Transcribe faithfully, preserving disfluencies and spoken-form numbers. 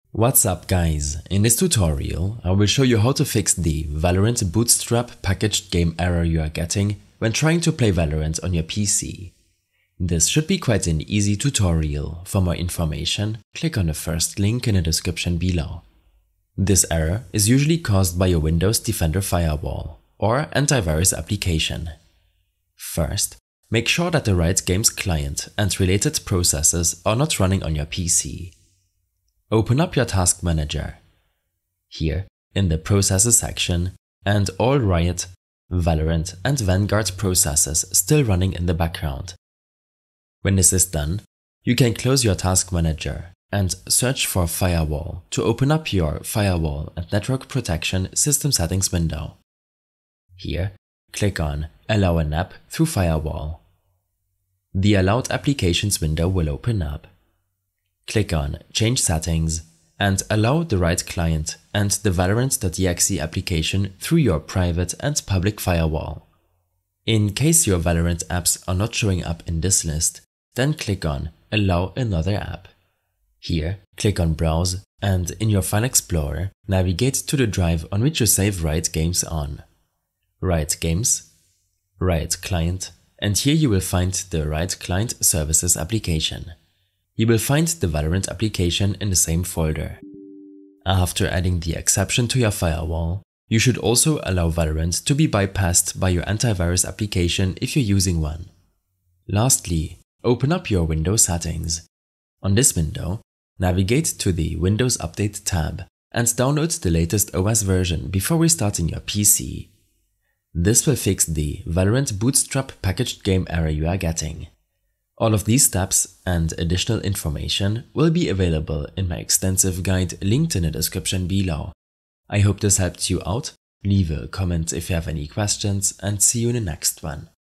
What's up guys, in this tutorial I will show you how to fix the Valorant Bootstrap packaged game error you are getting when trying to play Valorant on your P C. This should be quite an easy tutorial. For more information, click on the first link in the description below. This error is usually caused by your Windows Defender Firewall or antivirus application. First, make sure that the right games client and related processes are not running on your P C. Open up your Task Manager. Here, in the Processes section, and all Riot, Valorant and Vanguard processes still running in the background. When this is done, you can close your Task Manager and search for Firewall to open up your Firewall and Network Protection System Settings window. Here, click on Allow an app through Firewall. The Allowed Applications window will open up. Click on Change Settings and allow the right client and the Valorant.exe application through your private and public firewall. In case your Valorant apps are not showing up in this list, then click on Allow another app. Here, click on Browse and in your File Explorer, navigate to the drive on which you save Riot Games on. Riot Games, Riot Client, and here you will find the Riot Client Services application. You will find the Valorant application in the same folder. After adding the exception to your firewall, you should also allow Valorant to be bypassed by your antivirus application if you're using one. Lastly, open up your Windows settings. On this window, navigate to the Windows Update tab and download the latest O S version before restarting your P C. This will fix the Valorant Bootstrap packaged game error you are getting. All of these steps and additional information will be available in my extensive guide linked in the description below. I hope this helped you out. Leave a comment if you have any questions and see you in the next one.